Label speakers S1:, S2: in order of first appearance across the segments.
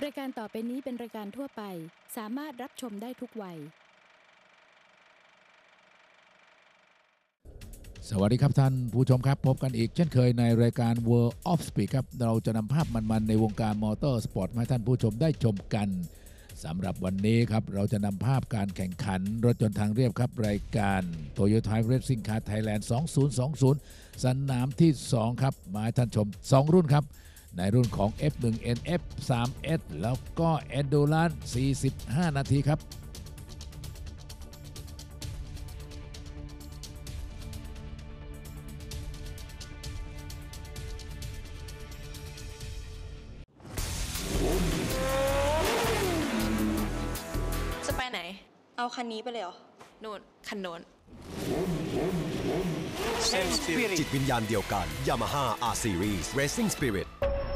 S1: รายการต่อไปนี้เป็นรายการทั่วไปสามารถรับชมได้ทุกวัย
S2: สวัสดีครับท่านผู้ชมครับพบกันอีกเช่นเคยในรายการ World of Speed ครับเราจะนำภาพมันๆในวงการมอเตอร์สปอร์ตมาให้ท่านผู้ชมได้ชมกันสำหรับวันนี้ครับเราจะนำภาพการแข่งขันรถยนต์ทางเรียบครับรายการ Toyota Racing Car Thailand 2020 สนามที่ 2 ครับมาให้ท่านชม 2 รุ่นครับในรุ่นของ F1N F3S แล้วก็ Endurance 45 นาทีครับ
S3: จะไปไหน
S4: เอาคันนี้ไปเลยเหรอ
S3: นู่นคันโน้น
S5: จิตวิญญาณเดียวกัน Yamaha R Series Racing Spirit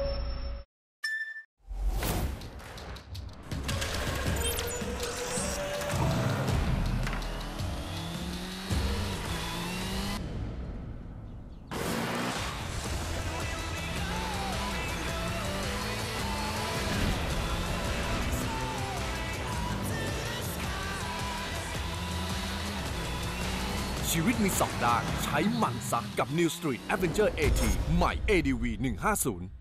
S6: ชีวิตมี2ด้านใช้มันซักกับ New Street Adventure AT ใหม่ ADV 150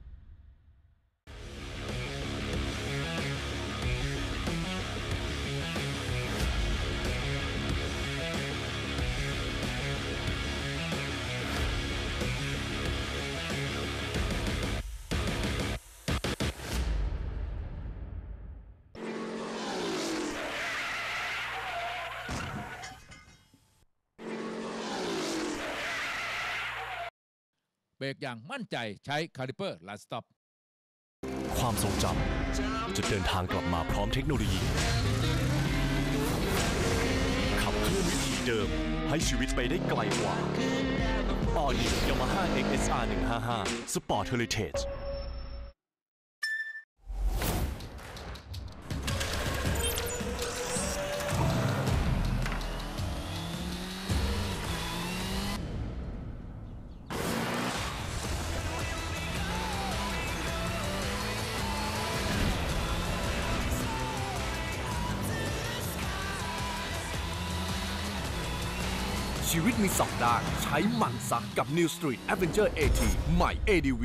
S2: เบรกอย่างมั่นใจใช้คาลิเปอร์ลัดสต็อป
S5: ความทรงจำจะเดินทางกลับมาพร้อมเทคโนโลยีขับเคลื่อนวิถีเดิมให้ชีวิตไปได้ไกลกว่า All New Yamaha XSR 155 Sport Heritage
S6: ชีวิตมี2ด้านใช้มันซักกับ New Street Adventure AT ใหม่ ADV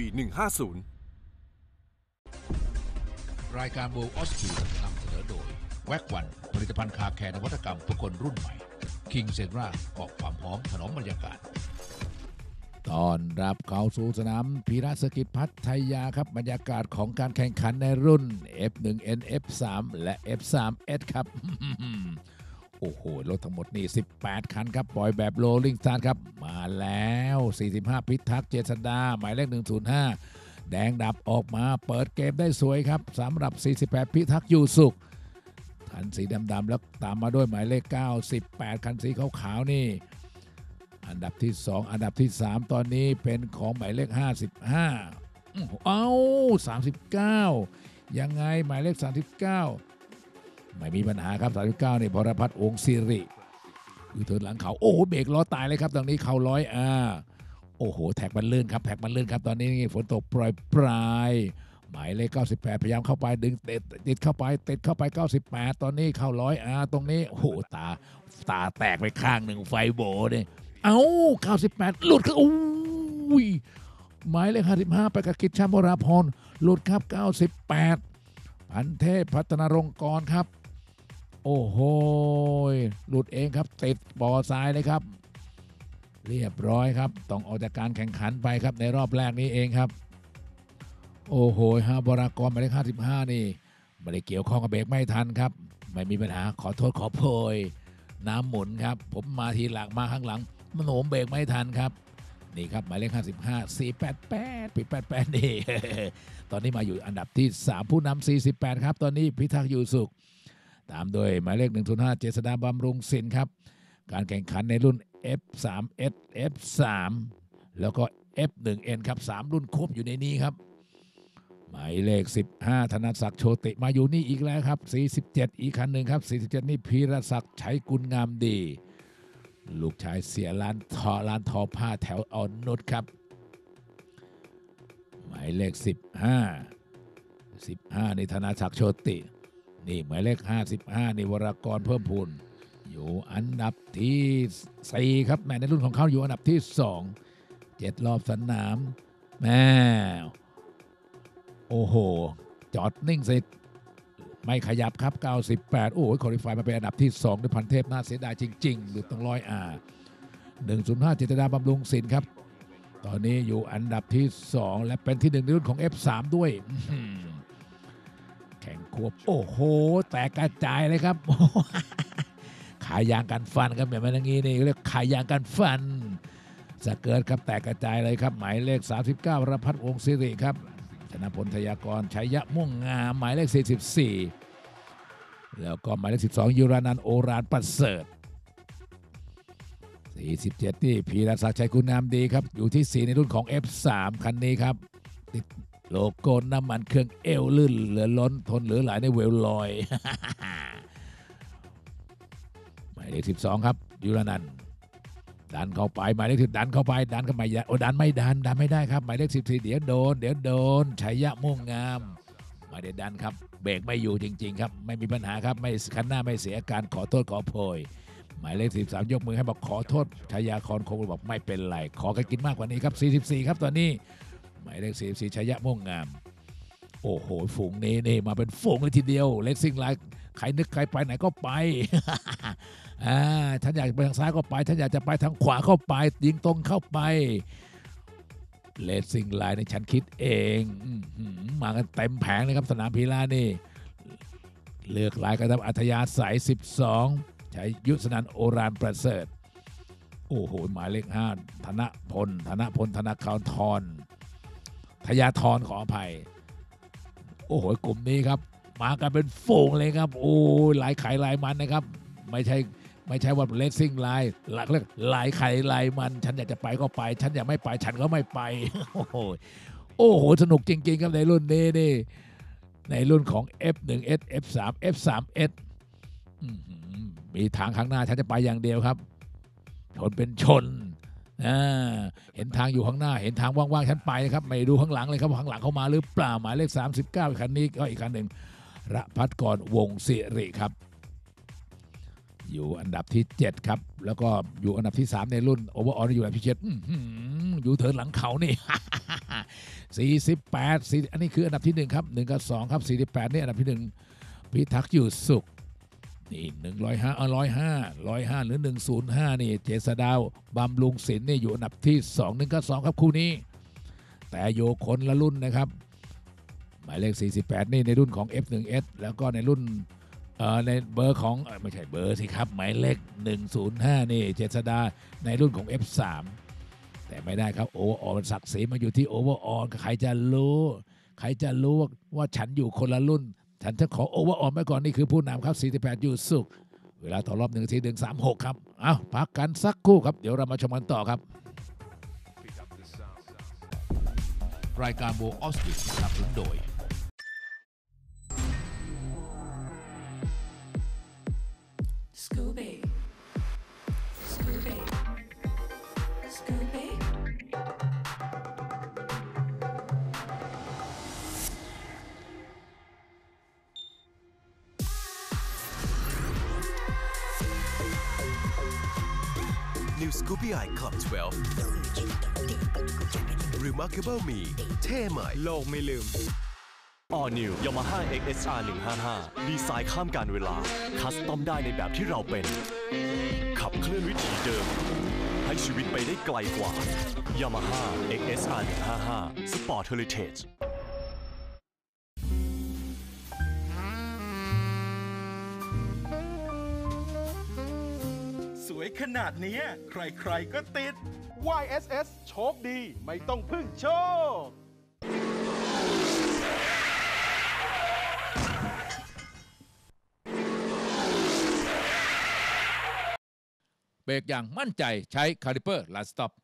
S6: 150
S2: รายการ World of Speed นำเสนอโดยแว็กวันผลิตภัณฑ์คาแคร์นวัตกรรมเพื่อคนรุ่นใหม่ King Senra เกาะความหอมถนอมบรรยากาศตอนรับเข้าสู่สนามพีระเซอร์กิตพัทยาครับบรรยากาศของการแข่งขันในรุ่น F1N F3 และ F3S ครับ โอ้โหรถทั้งหมดนี่18 คันครับปล่อยแบบโรลลิ่งสตาร์ทครับมาแล้ว45พิทักษ์เจษดาหมายเลข105แดงดับออกมาเปิดเกมได้สวยครับสำหรับ48พิทักษ์อยู่สุขคันสีดำๆแล้วตามมาด้วยหมายเลข98คันสีขาวๆนี่อันดับที่2อันดับที่3ตอนนี้เป็นของหมายเลข5539ยังไงหมายเลข39ไม่มีปัญหาครับ39นี่พรพัฒน์วงศ์ศิริคือเทินหลังเขาโอ้โหเบรกล้อตายเลยครับตรงนี้เข่าร้อยโอ้โหแท็กมันลื่นครับแท็กมันลื่นครับตอนนี้ฝนตกปลายหมายเลข98พยายามเข้าไปดึงติดเข้าไป98ตอนนี้เข้าร้อยตรงนี้โอ้โหตาแตกไปข้างหนึ่งไฟโบเนี่ย98หลุดครับอุ้ยหมายเลข55ไปกับกิจชามราพรหลุดครับ98พันเทพพัฒนรงกรครับโอ้โหหลุดเองครับติดบ่อทรายเลยครับเรียบร้อยครับต้องออกจากการแข่งขันไปครับในรอบแรกนี้เองครับโอ้โหฮาบรากรหมายเลข55นี่ไม่ได้เกี่ยวข้องกับเบรกไม่ทันครับไม่มีปัญหาขอโทษขอโพยน้ำหมุนครับผมมาทีหลังมาข้างหลังมันโหมเบรกไม่ทันครับนี่ครับหมายเลข55 488ปิด88นี่ ตอนนี้มาอยู่อันดับที่3ผู้นำ48ครับตอนนี้พิทักษ์อยู่สุขตามโดยหมายเลข105เจษฎาบำรุงศิลป์ครับการแข่งขันในรุ่น F3S F3 แล้วก็ F1N ครับ3รุ่นครบอยู่ในนี้ครับหมายเลข15ธนศักดิ์โชติมาอยู่นี่อีกแล้วครับ47อีกคันหนึ่งครับ47นี่พีรศักดิ์ชัยกุลงามดีลูกชายเสียร้านทอผ้าแถวอ่อนนุชครับหมายเลข15 15นี่ธนาศักดิ์โชตินี่หมายเลข55นี่วรากรเพิ่มพูนอยู่อันดับที่4ครับแม่ในรุ่นของเขาอยู่อันดับที่2 7รอบสนามแม่โอ้โหจอดนิ่งเสร็จไม่ขยับครับ98โอ้โหคอลิฟายมาเป็นอันดับที่2ด้วยพันเทพน่าเสียดายจริงๆหรือต้อง105เจษฎาบำรุงศิลป์ครับตอนนี้อยู่อันดับที่2และเป็นที่1ในรุ่นของ F3 ด้วยแข่งควบโอ้โหแตกกระจายเลยครับขายยางกันฟันครับแบบนี้นี่เรียกขายยางกันฟันสเกิร์ตครับแตกกระจายเลยครับหมายเลข39รพัฒน์วงศ์สิริครับธนพลทยากรชัยยะม่วงงามหมายเลข44แล้วก็หมายเลข12ยุรานันท์โอรานประเสริฐ47ที่พีรศักดิ์ชัยคุณงามดีครับอยู่ที่4ในรุ่นของ F3 คันนี้ครับติดโลโก้น้ำมันเครื่องเอวลื่นเหลือล้นทนเหลือหลายในเวลลอย หมายเลข12ครับยุรานันท์ดันเข้าไปหมายเลข10ดันเข้าไปดันเข้าไปโอ้ดันไม่ได้ครับหมายเลข14เดี๋ยวโดนชัยยะม่วงงามไม่ได้ดันครับเบรกไม่อยู่จริงๆครับไม่มีปัญหาครับไม่คันหน้าไม่เสียการขอโทษขอโพยหมายเลข13ยกมือให้บอกขอโทษชัยยะคอนคงบอกไม่เป็นไรขอกันกินมากกว่านี้ครับ44ครับตอนนี้หมายเลข44ชัยยะม่วงงามโอ้โหฝูงนี้นี่มาเป็นฝูงเลยทีเดียวเลสซิ่งไลน์ใครนึกใครไปไหนก็ไป ท่านอยากไปทางซ้ายก็ไปท่านอยากจะไปทางขวาเข้าไปยิงตรงเข้าไปเลสซิ่งไลน์ในฉันคิดเองมากันเต็มแผงเลยครับสนามพีฬานี่เลือกลายกันทำอัธยาศัย12ใช้ยุทธนันท์โอรานประเสริฐโอ้โหหมายเลข5ธนพลธนาคารทรทยาธรขออภัยโอ้โหกลุ่มนี้ครับมากันเป็นฝูงเลยครับโอ้ลายไข่ลายมันนะครับไม่ใช่ว่าเลสซิ่งไลน์หลักเรียกลายไข่ลายมันฉันอยากจะไปก็ไปฉันอยากไม่ไปฉันก็ไม่ไปโอ้โหสนุกจริงๆครับในรุ่นนี้นี่ในรุ่นของ F1S F3 F3S มีทางข้างหน้าฉันจะไปอย่างเดียวครับชนเป็นชนเห็นทางอยู่ข้างหน้าเห็นทางว่างๆฉันไปครับไม่ดูข้างหลังเลยครับข้างหลังเข้ามาหรือเปล่าหมายเลข39คันนี้ก็อีกคันหนึ่งรพัฒน์กรวงศ์สิริครับอยู่อันดับที่7ครับแล้วก็อยู่อันดับที่3ในรุ่นโอเวอร์ออลอยู่อันดับที่7อยู่เทินหลังเขานี่48อันนี้คืออันดับที่1ครับ1กับ2ครับ48นี่อันดับที่1พิทักษ์อยู่สุขนี่105หรือ105นี่เจษฎาบำรุงศิลป์นี่อยู่อันดับที่2 1กับ2ครับคู่นี้แต่โยคนละรุ่นนะครับหมายเลข48นี่ในรุ่นของ F1S แล้วก็ในรุ่นในเบอร์ของไม่ใช่เบอร์สิครับหมายเลข105นี่เจษฎาในรุ่นของ F3 แต่ไม่ได้ครับโอเวอร์ออลศักดิ์ศรีมาอยู่ที่โอเวอร์ออลใครจะรู้ว่าฉันอยู่คนละรุ่นฉันจะขอโอเวอร์ออลไว้ก่อนนี่คือผู้นำครับ48อยู่สุขเวลาต่อรอบ1:36ครับพักกันสักครู่ครับเดี๋ยวเรามาชมกันต่อครับรายการโบออสติสสนับสนุนโดย
S6: New Scoopy Eye Club 12 Remarkable Me เท่ใหม่โลกไม่ลืม
S5: All New Yamaha XSR 155ดีไซน์ข้ามการเวลาคัสตอมได้ในแบบที่เราเป็นขับเคลื่อนวิถีเดิมให้ชีวิตไปได้ไกลกว่า Yamaha XSR 155 Sport Heritage
S4: สวยขนาดนี้ใครๆก็ติด YSS โชคดีไม่ต้องพึ่งโชค
S2: เบรกอย่างมั่นใจใช้คาลิเปอร์ลัดสต็อป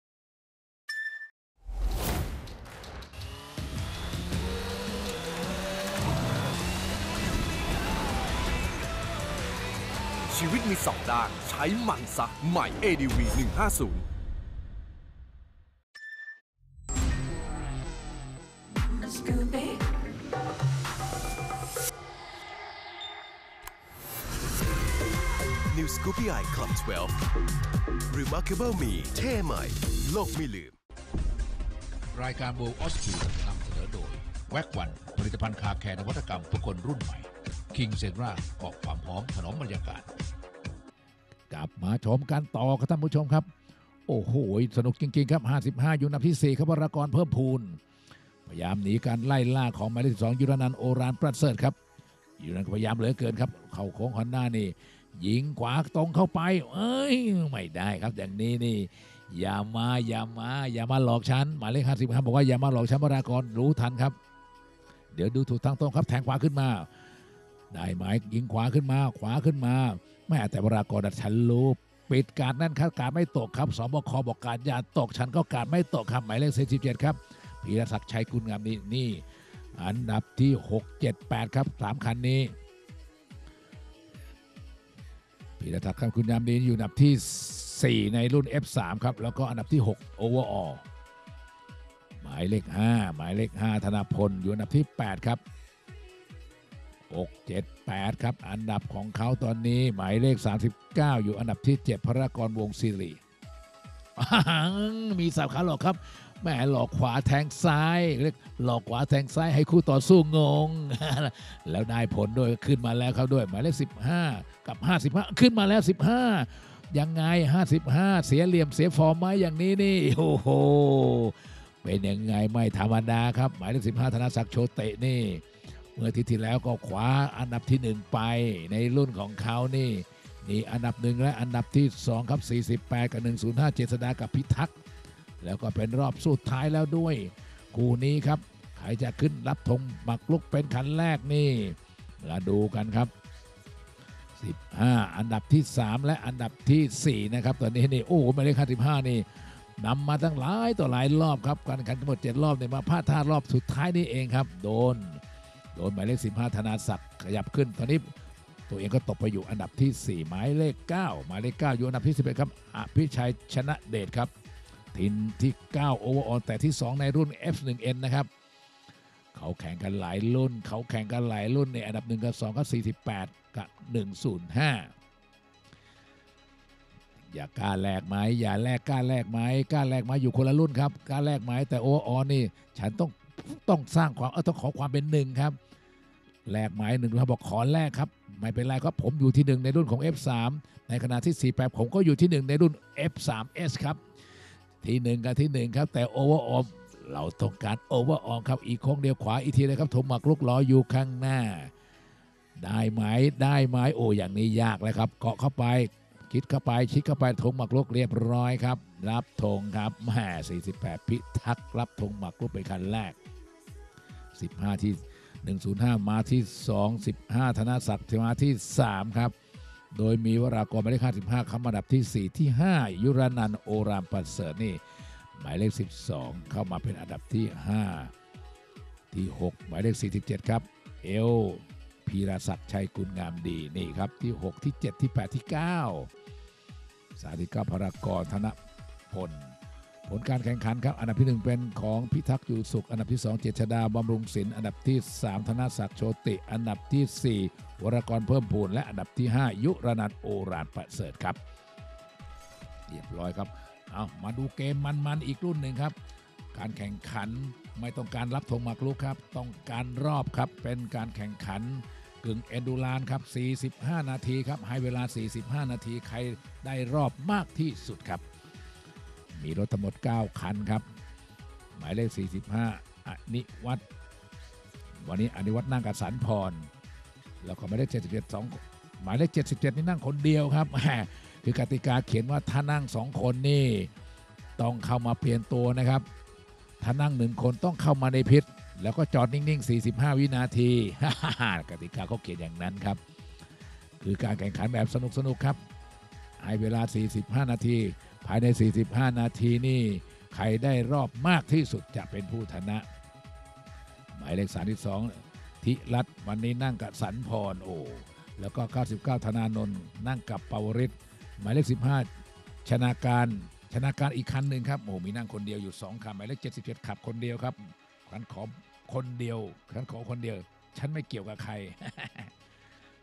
S6: ชีวิตมี2ด้านใช้มันซะใหม่ ADV 150
S7: Scoopy Eye Club 12 Remarkable Me เท่ใหม่โลกไม่ลืม
S2: รายการ World of Steel นำเสนอโดยแว็กวันผลิตภัณฑ์คาแคร์นวัตกรรมเพื่อคนรุ่นใหม่ King Zebra เกาะความพร้อมถนอมบรรยากาศกลับมาชมกันต่อครับท่านผู้ชมครับโอ้โหสนุกจริงๆครับ55อยู่อันดับที่4ครับวรากรเพิ่มพูนพยายามหนีการไล่ล่าของหมายเลข2ยุรนันท์โอรานประเสริฐครับยุรนันท์พยายามเหลือเกินครับเข้าโค้งฮอนด้านี่ยิงขวาตรงเข้าไปไม่ได้ครับอย่างนี้นี่อย่ามาหลอกฉันหมายเลข55บอกว่าอย่ามาหลอกฉันวรากรรู้ทันครับเดี๋ยวดูถูกทางตรงครับแทงขวาขึ้นมาได้หมายยิงขวาขึ้นมาแม่แต่วรากรดัดฉันรู้ปิดการนั่นครับการไม่ตกครับสบคบอกการอย่าตกฉันก็การไม่ตกครับหมายเลข47ครับพีรศักดิ์ชัยกุลงามนี่อันดับที่6 7 8ครับ3คันนี้พีรศักดิ์กุลงามดีอยู่อันดับที่4ในรุ่น F3 ครับแล้วก็อันดับที่6 overall หมายเลข5ธนพลอยู่อันดับที่8ครับ6 7 8ครับอันดับของเขาตอนนี้หมายเลข39อยู่อันดับที่7พระกรวงศิริมีสับขาหลอกครับแม่หลอกขวาแทงซ้ายเรียกหลอกขวาแทงซ้ายให้คู่ต่อสู้งง แล้วได้ผลด้วยขึ้นมาแล้วครับด้วยหมายเลข15กับ55ขึ้นมาแล้ว15ยังไง55เสียเหลี่ยมเสียฟอร์มไหมอย่างนี้นี่โอ้โหเป็นยังไงไม่ธรรมดาครับหมายเลข15ธนศักดิ์โชเตะนี่เมื่ออาทิตย์ที่แล้วก็คว้าอันดับที่1ไปในรุ่นของเขานี่อันดับ1และอันดับที่2ครับ48กับ105เจษฎากับพิทักษ์แล้วก็เป็นรอบสุดท้ายแล้วด้วยคู่นี้ครับใครจะขึ้นรับธงหมากรุกเป็นคันแรกนี่มาดูกันครับ15อันดับที่3และอันดับที่4นะครับตอนนี้นี่โอ้หมายเลข55นี่นำมาตั้งหลายต่อหลายรอบครับการแข่งขันทั้งหมด7รอบเนี่ยมาพลาดท่ารอบสุดท้ายนี่เองครับโดนหมายเลข15ธนาศักดิ์ขยับขึ้นตอนนี้ตัวเองก็ตกไปอยู่อันดับที่4หมายเลข9อยู่อันดับที่11ครับอภิชัยชนะเดชครับทีมที่9โอเวอร์ออลแต่ที่2ในรุ่น F1N นะครับเขาแข่งกันหลายรุ่นในอันดับ1กับ2ก็48กับ105อย่ากล้าแลกไหมกล้าแลกไหมอยู่คนละรุ่นครับกล้าแลกไหมแต่โอเวอร์ออลนี่ฉันต้องสร้างความต้องขอความเป็น1ครับแลกไหม1ครับบอกขอแลกครับไม่เป็นไรครับผมอยู่ที่1ในรุ่นของ F3 ในขณะที่48ผมก็อยู่ที่1ในรุ่น F3S ครับที่1กับที่1ครับแต่โอเวอร์ออลเราต้องการโอเวอร์ออลครับอีกโค้งเดียวขวาอีกทีเลยครับธงหมากรุกรออยู่ข้างหน้าได้ไหมโอ้อย่างนี้ยากเลยครับเกาะเข้าไปชิดเข้าไปธงหมากรุกเรียบร้อยครับรับธงครับแม่48พิทักษ์รับธงหมากรุกเป็นคันแรก15ที่105มาที่2 15ธนศักดิ์มาที่3ครับโดยมีวรากรหมายเลข55เข้ามาอันดับที่4ที่5ยุรนันท์โอรานประเสริฐนี่หมายเลข12เข้ามาเป็นอันดับที่5ที่6หมายเลข47ครับเอลพีรศักดิ์ชัยกุลงามดีนี่ครับที่6ที่7ที่8ที่939พรากรธนพลผลการแข่งขันครับอันดับที่1เป็นของพิทักษ์อยู่สุขอันดับที่2เจษฎาบำรุงศิลป์อันดับที่3ธนศักดิ์โชติอันดับที่4วรากรเพิ่มพูนและอันดับที่5ยุรนันท์โอรานประเสริฐครับเรียบร้อยครับเอามาดูเกมมันอีกรุ่นหนึ่งครับการแข่งขันไม่ต้องการรับธงหมากรุกครับต้องการรอบครับเป็นการแข่งขันกึ่งเอนดูรานครับ45นาทีครับให้เวลา45นาทีใครได้รอบมากที่สุดครับมีรถทั้งหมด9คันครับหมายเลข45อนิวัฒน์วันนี้อนิวัฒน์นั่งกับสันพรแล้วก็หมายเลข77หมายเลข77นี่นั่งคนเดียวครับคือกติกาเขียนว่าถ้านั่ง2คนนี่ต้องเข้ามาเปลี่ยนตัวนะครับถ้านั่ง1คนต้องเข้ามาในพิษแล้วก็จอดนิ่งๆ45วินาทีกติกาเขาเขียนอย่างนั้นครับคือการแข่งขันแบบสนุกครับให้เวลา45นาทีภายใน45นาทีนี่ใครได้รอบมากที่สุดจะเป็นผู้ชนะหมายเลข32ธิรัตน์วันนี้นั่งกับสันพรแล้วก็99ธนานนท์นั่งกับปวริศหมายเลข15ชนาการอีกคันหนึ่งครับมีนั่งคนเดียวอยู่2คันหมายเลข77ขับคนเดียวครับฉันขอคนเดียวฉันไม่เกี่ยวกับใคร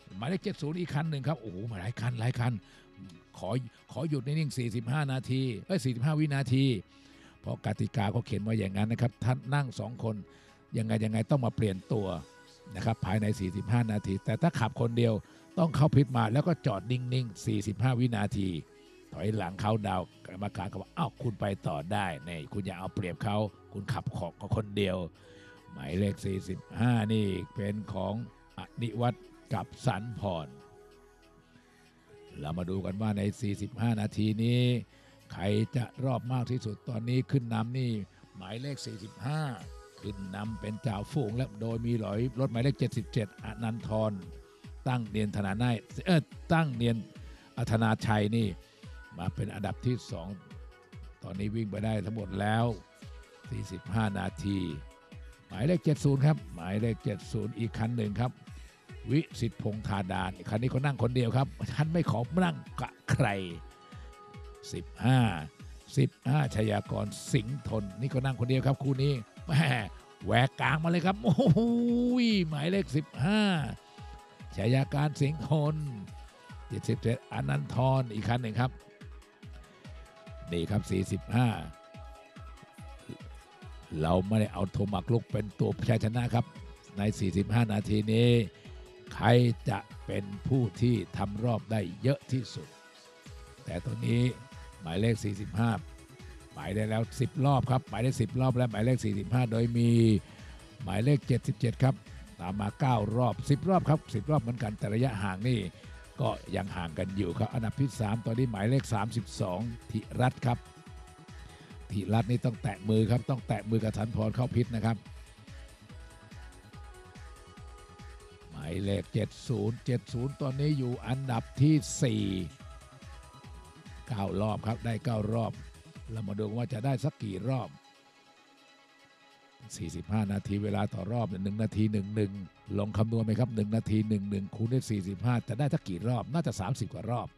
S2: หมายเลข70อีกคันหนึ่งครับโอ้โหหลายคันขอหยุดนิ่งๆ45 นาที45 วินาทีเพราะกติกาเขาเขียนไว้อย่างนั้นนะครับท่านนั่ง2คนยังไงต้องมาเปลี่ยนตัวนะครับภายใน45 นาทีแต่ถ้าขับคนเดียวต้องเข้าพิทมาแล้วก็จอดนิ่งๆ45 วินาทีถอยหลังเขาดาวกรรมการก็บอกอ้าวคุณไปต่อได้นี่คุณอย่าเอาเปรียบเขาคุณขับของคนเดียวหมายเลข45นี่เป็นของอนิวัฒน์กับสันพรเรามาดูกันว่าใน45 นาทีนี้ใครจะรอบมากที่สุดตอนนี้ขึ้นนำนี่หมายเลข45ขึ้นนำเป็นจ่าฝูงและโดยมีรถหมายเลข77อนันทรตั้งเนียนธนาตั้งเนียนธนาชัยนี่มาเป็นอันดับที่2ตอนนี้วิ่งไปได้ทั้งหมดแล้ว45 นาทีหมายเลข70ครับหมายเลข70อีกคันหนึ่งครับวิสิทธิพงษ์ธาดาคันนี้เขานั่งคนเดียวครับท่านไม่ขอนั่งกับใคร15ชยากรสิงห์ทนนี่ก็นั่งคนเดียวครับคู่นี้แหมแหวกกลางมาเลยครับโอ้โหหมายเลข15ชยาการสิงห์ทน77อนันทรอีกคันหนึ่งครับนี่ครับ45เราไม่ได้เอาโทมักลุกเป็นตัวชัยชนะครับใน45 นาทีนี้ใครจะเป็นผู้ที่ทำรอบได้เยอะที่สุดแต่ตัวนี้หมายเลข45หมายได้แล้ว10 รอบครับหมายได้10 รอบและหมายเลข45โดยมีหมายเลข77ครับตามมา9 รอบ10 รอบครับ10 รอบเหมือนกันแต่ระยะห่างนี่ก็ยังห่างกันอยู่ครับอันดับที่3ตอนนี้หมายเลข32ธิรัตน์ครับธิรัตน์นี่ต้องแตะมือครับต้องแตะมือกับสันพรเข้าพิษนะครับหมายเลข70ตอนนี้อยู่อันดับที่4 9 รอบครับได้9 รอบเรามาดูว่าจะได้สักกี่รอบ45 นาทีเวลาต่อรอบ1 นาที 11ลองคำนวณไหมครับ1 นาที 11คูณด้วย45จะได้สักกี่รอบน่าจะ30 กว่ารอบ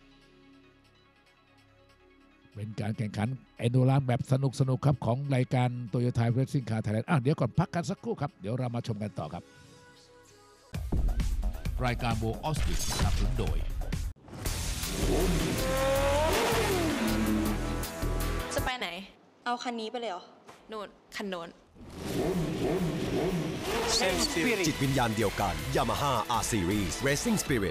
S2: เป็นการแข่งขันเอนดูรานแบบสนุกครับของรายการ Toyota Racing Car Thailand เดี๋ยวก่อนพักกันสักครู่ครับเดี๋ยวเรามาชมกันต่อครับรายการโบออสติสสนับสนุนโดย
S3: จะไปไหน
S8: เอาคันนี้ไปเลยเหรอ
S3: นู่นคันโน้น
S7: จิตวิญญาณเดียวกัน Yamaha R Series Racing Spirit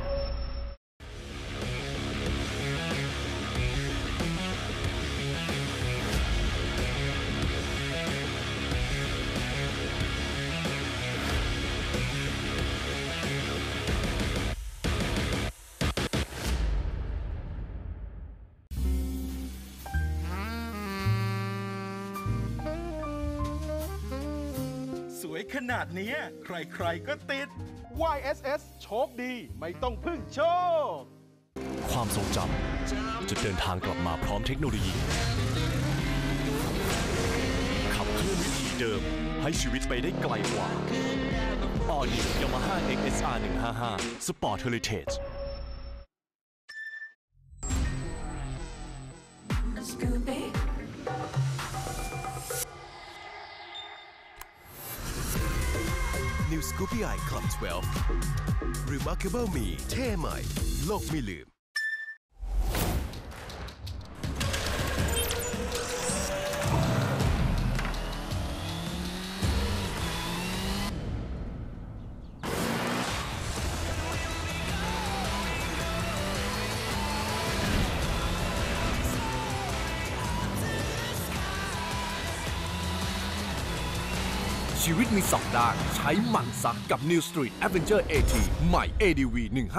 S4: สวยขนาดนี้ใครๆก็ติด YSS โชคดีไม่ต้องพึ่งโชค
S5: ความทรงจำจะเดินทางกลับมาพร้อมเทคโนโลยีขับเคลื่อนวิถีเดิมให้ชีวิตไปได้ไกลกว่า All New Yamaha XSR 155 Sport Heritage
S7: New Scoopy Eye Club 12 Remarkable Me เท่ใหม่โลกไม่ลืม
S6: ชีวิตมี2 ด้านใช้มันซักกับ New Street Avenger AT ใหม่ ADV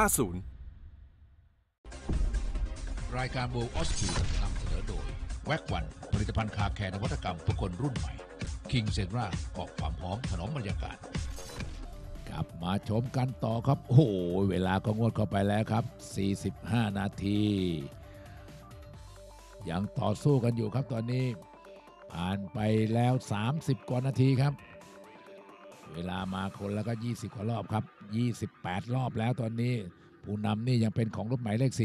S6: 150
S2: รายการโบออสติสนำเสนอโดยแว็กวันผลิตภัณฑ์คาแคร์นวัตกรรมเพื่อคนรุ่นใหม่คิงเซนราเกาะความพร้อมถนอมบรรยากาศกลับมาชมกันต่อครับโอ้โหเวลาก็งวดเข้าไปแล้วครับ45 นาทียังต่อสู้กันอยู่ครับตอนนี้ผ่านไปแล้ว30 กว่านาทีครับเวลามาคนแล้วก็20 กว่ารอบครับ28 รอบแล้วตอนนี้ผู้นำนี่ยังเป็นของรถหมายเลข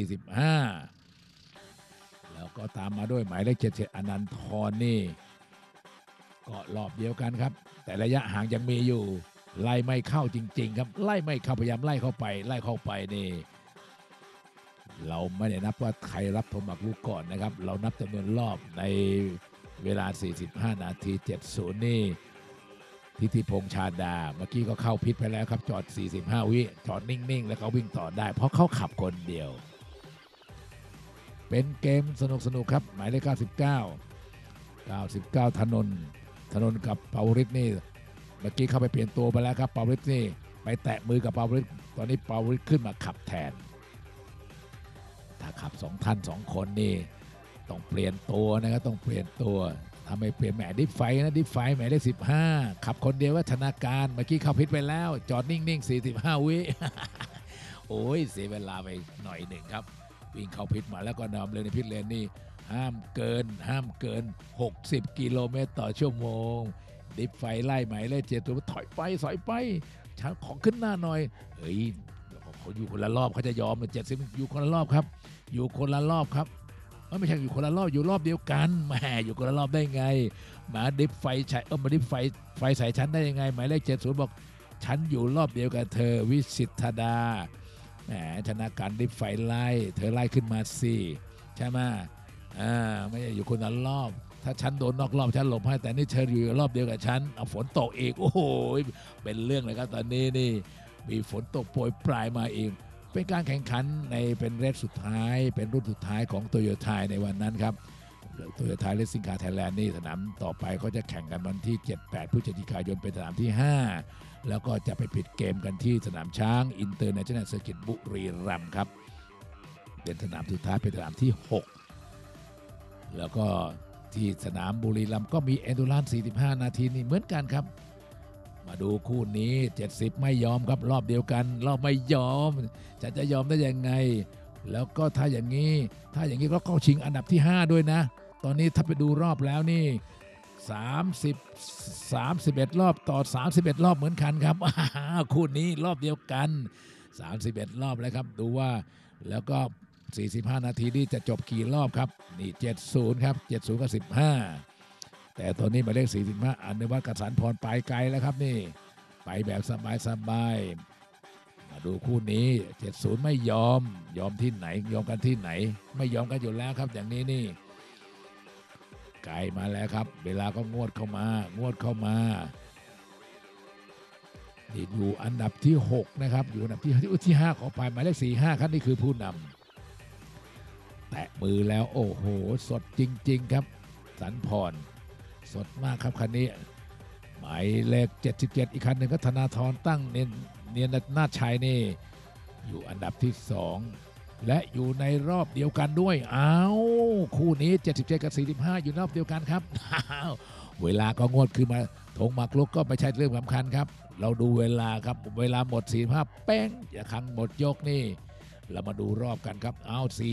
S2: 45แล้วก็ตามมาด้วยหมายเลข77อนันทรนี่ก็รอบเดียวกันครับแต่ระยะห่างยังมีอยู่ไล่ไม่เข้าจริงๆครับไล่ไม่เข้าพยายามไล่เข้าไปนี่เราไม่ได้นับว่าใครรับธงหมากรุกก่อนนะครับเรานับจำนวนรอบในเวลา45 นาที 70นี่ทิติพงษ์ชาดาเมื่อกี้ก็เข้าพิษไปแล้วครับจอด45 วิจอดนิ่งๆแล้วเขาวิ่งต่อได้เพราะเขาขับคนเดียวเป็นเกมสนุกครับหมายเลข99ธนนกับปาวริศนี่เมื่อกี้เข้าไปเปลี่ยนตัวไปแล้วครับปาวริศนี่ไปแตะมือกับปาวริศตอนนี้ปาวริศขึ้นมาขับแทนถ้าขับ2 ท่าน 2 คนนี่ต้องเปลี่ยนตัวนะครับต้องเปลี่ยนตัวถ้าไม่เปลี่ยนแหมดิฟไฟนะดิฟไฟแหมเลข15ขับคนเดียวว่าธนาการเมื่อกี้เข้าพิษไปแล้วจอดนิ่งๆ45 วิ โอ้ยเสียเวลาไปหน่อยหนึ่งครับวิ่งเข้าพิษมาแล้วก็นำเลยในพิษเลนนี่ห้ามเกิน60 กิโลเมตรต่อชั่วโมงดิฟไฟไล่หมายเลข7ตัวถอยไปฉันขอขึ้นหน้าหน่อยเฮ้ยเขาอยู่คนละรอบเขาจะยอมเลย70อยู่คนละรอบครับอยู่คนละรอบครับไม่ใช่อยู่คนละรอบอยู่รอบเดียวกันแหมอยู่คนละรอบได้ไงมาดิฟไฟใช้มาดิฟไฟใส่ฉันได้ยังไงหมายเลข70บอกฉันอยู่รอบเดียวกับเธอวิสิทธดาแหมชนะการดิฟไฟไล่เธอไล่ขึ้นมาสิใช่ไหมไม่ใช่อยู่คนละรอบถ้าฉันโดนนอกรอบฉันหลบให้แต่นี่เธออยู่รอบเดียวกับฉันเอาฝนตกอีกโอ้โหเป็นเรื่องเลยครับตอนนี้นี่มีฝนตกโปรยปลายมาอีกเป็นการแข่งขันในเป็นเรสสุดท้ายเป็นรุ่นสุดท้ายของโตโยต้าในวันนั้นครับโตโยต้าเลสซิ่งคาร์ไทยแลนด์นี่สนามต่อไปก็จะแข่งกันวันที่ 7-8 พฤศจิกายนเป็นสนามที่ 5แล้วก็จะไปปิดเกมกันที่สนามช้างอินเตอร์เนชั่นแนลเซอร์กิตบุรีรัมย์ครับเป็นสนามสุดท้ายเป็นสนามที่ 6แล้วก็ที่สนามบุรีรัมย์ก็มีเอนดูรานซ์45 นาทีนี่เหมือนกันครับมาดูคู่นี้70ไม่ยอมครับรอบเดียวกันรอบไม่ยอมจะยอมได้ยังไงแล้วก็ถ้าอย่างนี้ก็เข้าชิงอันดับที่5ด้วยนะตอนนี้ถ้าไปดูรอบแล้วนี่31รอบต่อ31รอบเหมือนกันครับคู่นี้รอบเดียวกัน31รอบแล้วครับดูว่าแล้วก็45 นาทีนี่จะจบกี่รอบครับนี่70ครับ70กับ15แต่ตอนนี้หมายเลข45อนุวัฒน์กสันพรไปไกลแล้วครับนี่ไปแบบสบายมาดูคู่นี้70ไม่ยอมที่ไหนยอมกันที่ไหนไม่ยอมกันอยู่แล้วครับอย่างนี้นี่ไกลมาแล้วครับเวลาก็งวดเข้ามานี่อยู่อันดับที่6นะครับอยู่อันดับที่5ขอไปหมายเลข45ครับนี่คือผู้นำแตะมือแล้วโอ้โหสดจริงๆครับสันพรสดมากครับคันนี้หมายเลข77อีกคันหนึ่งก็ธนาธรตั้งเนียนนาชัยนี่อยู่อันดับที่2และอยู่ในรอบเดียวกันด้วยคู่นี้77กับ45อยู่รอบเดียวกันครับเวลาก็งวดขึ้นมาธงหมากรุกก็ไม่ใช่เรื่องสำคัญครับเราดูเวลาครับเวลาหมด45เป้งอย่าคังหมดยกนี่เรามาดูรอบกันครับ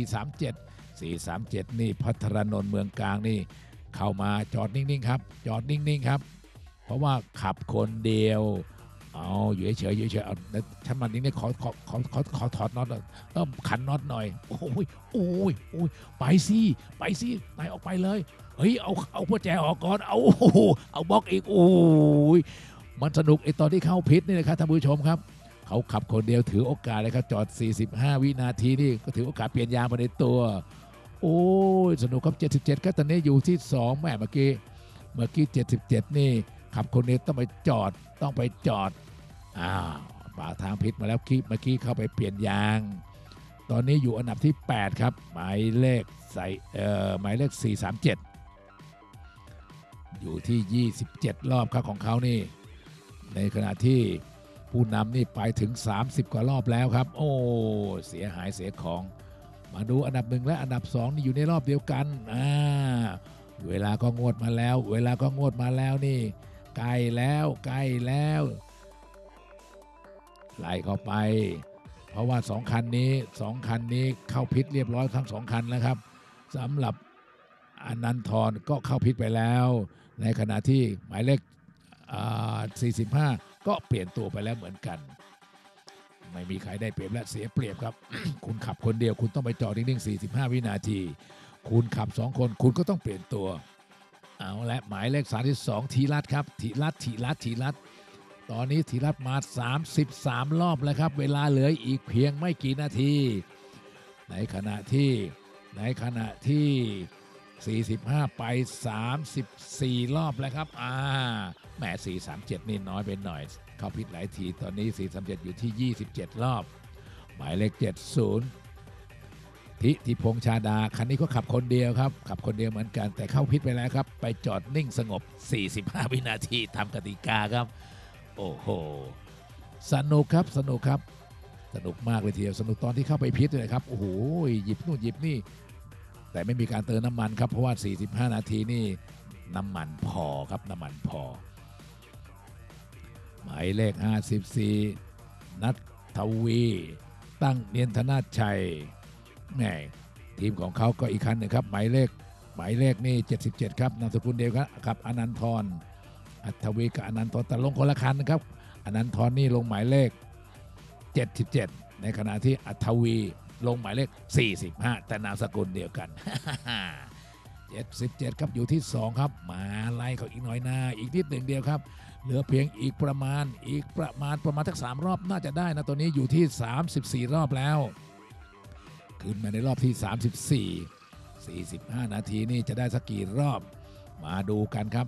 S2: 437นี่พัทรนนท์เมืองกลางนี่เข้ามาจอดนิ่งๆครับจอดนิ่งๆครับเพราะว่าขับคนเดียวอยู่เฉยเอาฉันมันนี่ขอถอดน็อตขันน็อตหน่อยโอ้ยไปสินายออกไปเลยเฮ้ยเอาพวกแจออกก่อนเอาบล็อกอีกโอ้ยมันสนุกไอตอนที่เข้าพิษนี่นะครับท่านผู้ชมครับเขาขับคนเดียวถือโอกาสเลยครับจอด45 วินาทีนี่ก็ถือโอกาสเปลี่ยนยางมาในตัวโอ้ยสนุกครับ77ครับตอนนี้อยู่ที่2แม่เมื่อกี้77นี่ขับคนเดียวต้องไปจอดป่าทางพิษมาแล้วเมื่อกี้เข้าไปเปลี่ยนยางตอนนี้อยู่อันดับที่8ครับหมายเลข437อยู่ที่27รอบครับของเขานี่ในขณะที่ผู้นำนี่ไปถึง30กว่ารอบแล้วครับโอ้เสียหายเสียของมาดูอันดับ1และอันดับ2นี่อยู่ในรอบเดียวกันเวลาก็งวดมาแล้วนี่ใกล้แล้วไล่เข้าไปเพราะว่า2คันนี้เข้าพิษเรียบร้อยทั้ง2คันแล้วครับสำหรับอนันทรก็เข้าพิษไปแล้วในขณะที่หมายเลข45ก็เปลี่ยนตัวไปแล้วเหมือนกันไม่มีใครได้เปรียบและเสียเปรียบครับ คุณขับคนเดียวคุณต้องไปจอดนิ่งๆ45 วินาทีคุณขับ2คนคุณก็ต้องเปลี่ยนตัวเอาและหมายเลข32ธีรัตน์ครับธีรัตน์ตอนนี้ธีรัตน์มา33รอบแล้วครับเวลาเหลืออีกเพียงไม่กี่นาทีในขณะที่45ไป34รอบแล้วครับแหม437นี่น้อยไปหน่อยเข้าพิษหลายทีตอนนี้437อยู่ที่27รอบหมายเลข70ทิติพงษ์ชาดาคันนี้ก็ขับคนเดียวครับขับคนเดียวเหมือนกันแต่เข้าพิษไปแล้วครับไปจอดนิ่งสงบ45วินาทีตามกติกาครับโอ้โหสนุกครับสนุกมากเลยทีเดียวสนุกตอนที่เข้าไปพิษเลยครับโอ้โหหยิบนู่นหยิบนี่แต่ไม่มีการเติมน้ำมันครับเพราะว่า45นาทีนี่น้ำมันพอครับน้ำมันพอหมายเลข54นัททวีตั้งเนียนธนาชัยแหมทีมของเขาก็อีกคันหนึ่งครับหมายเลขนี่77ครับนามสกุลเดียวครับอนันทรอัทวีกับอนันทรแต่ลงคนละคันนะครับอนันทรนี่ลงหมายเลข77ในขณะที่อัทวีลงหมายเลข45แต่นามสกุลเดียวกัน 77ครับอยู่ที่2ครับมาไล่เขาอีกหน่อยหน้าอีกนิดหนึ่งเดียวครับเหลือเพียงอีกประมาณสัก3รอบน่าจะได้นะตัวนี้อยู่ที่34รอบแล้วขึ้นมาในรอบที่34 45นาทีนี่จะได้สักกี่รอบมาดูกันครับ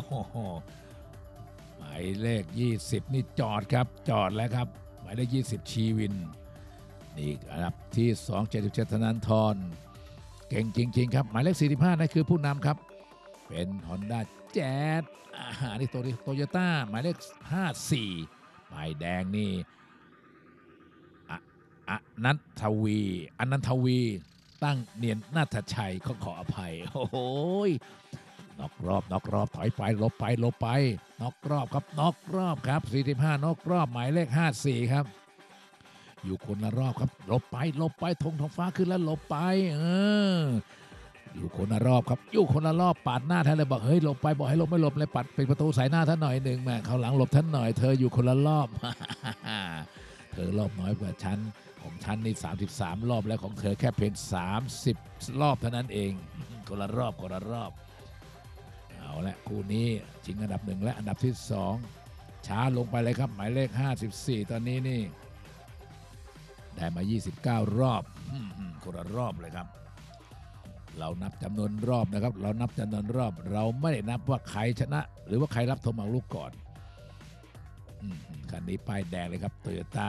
S2: หมายเลข20นี่จอดครับจอดแล้วครับหมายเลข20ชีวินนี่อันดับที่277ธนันทรเก่งจริงๆครับหมายเลข45นั่นคือผู้นำครับเป็น Honda Jazz นี่โตโยต้าหมายเลข54หมายแดงนี่อนันทวีตั้งเนียนนาถชัยขออภัยโอ้โหนอกรอบถอยไปลบไปนอกรอบครับ45นอกรอบหมายเลข54ครับอยู่คนละรอบครับลบไปธงฟ้าขึ้นแล้วลบไปอยู่คนละรอบครับอยู่คนละรอบปาดหน้าท่านเลยบอกเฮ้ยหลบไปบอกให้หลบไม่หลบเลยปัดเป็นประตูสายหน้าท่านหน่อยหนึ่งแม่เขาหลังหลบท่านหน่อยเธออยู่คนละรอบ เธอรอบน้อยกว่าฉันของฉันนี่33รอบแล้วของเธอแค่เพียง30รอบเท่านั้นเองคนละรอบเอาละคู่นี้ชิงอันดับ1และอันดับที่2ช้าลงไปเลยครับหมายเลข54ตอนนี้นี่ได้มา29รอบคนละรอบเลยครับเรานับจำนวนรอบนะครับเรานับจำนวนรอบเราไม่ได้นับว่าใครชนะหรือว่าใครรับธงหมากรุกก่อนคันนี้ป้ายแดงเลยครับโตโยต้า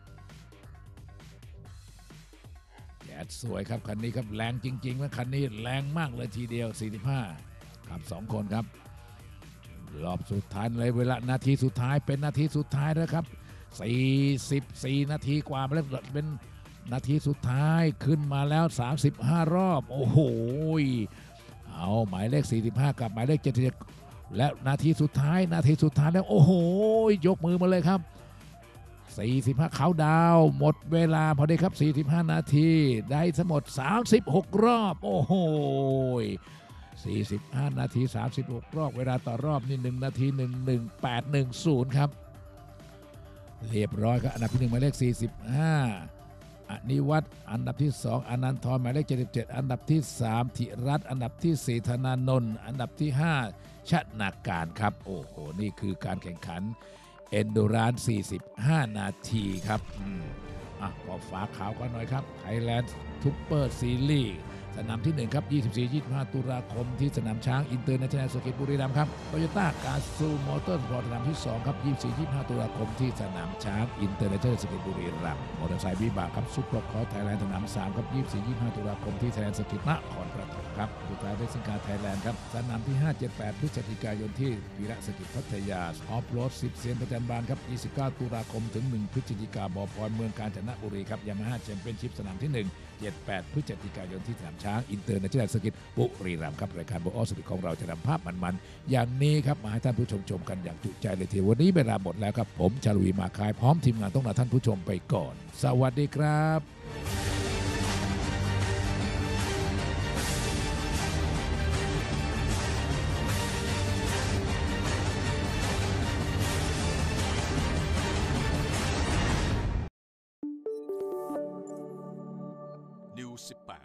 S2: แดดสวยครับคันนี้ครับแรงจริงๆว่าคันนี้แรงมากเลยทีเดียว45ครับ2คนครับรอบสุดท้ายเลยเวลานาทีสุดท้ายเป็นนาทีสุดท้ายแล้วครับ44นาทีกว่าแล้วเป็นนาทีสุดท้ายขึ้นมาแล้ว35รอบโอ้โหเอาหมายเลข45กับหมายเลข77และนาทีสุดท้ายแล้วโอ้โหยกมือมาเลยครับ45เขาดาวหมดเวลาพอดีครับ45นาทีได้ทั้งหมด36รอบโอ้โห45นาที36รอบเวลาต่อรอบนี่1นาที11810ครับเรียบร้อยครับอันดับที่1หมายเลข45อนิวัฒน์อันดับที่2อนันทรหมายเลข77อันดับที่3ธิรัตน์อันดับที่4ธนานนท์อันดับที่5ชนาการครับโอ้โหนี่คือการแข่งขันเอนดูราน45นาทีครับขอฝากข่าวกันหน่อยครับ Thailand Super Series สนามที่1ครับ 24-25 ตุลาคมที่สนามช้างอินเตอร์เนชั่นแนลเซอร์กิตบุรีรัมย์ครับโตโยต้ากาซูมอเตอร์สปอร์ตสนามที่2ครับ 24-25 ตุลาคมที่สนามช้างอินเตอร์เนชั่นแนลเซอร์กิตบุรีรัมย์มอเตอร์ไซค์วิบากครับซุปเปอร์คอร์สไทยแลนด์สนาม3ครับ 24-25 ตุลาคมที่ไทยแลนด์เซอร์กิตนครปฐมครับสุดท้ายได้สิงคาไทยแลนด์ครับสนามที่5-78 พฤศจิกายนที่วีระเซอร์กิตพัทยาออฟโรด10เซียนประจันบานครับ 29 ตุลาคมถึง 1 พฤศจิกายนบอพรเมืองกาญจนบุรีครับยามาฮ่าแชมเปี้ยนชิพสนามที่1-78 พฤศจิกายนที่สนามช้างอินเตอร์เนชั่นแนลเซอร์กิตบุรีรัมย์ครับรายการโบออสติของเราจะนำภาพมันๆอย่างนี้ครับมาให้ท่านผู้ชมกันอย่างจุใจเลยทีวันนี้เวลาหมดแล้วครับผมชาลวีมาคายพร้อมทีมงานต้องลาท่านผู้ชมไปก่อนสวัสดีครับ
S6: New 18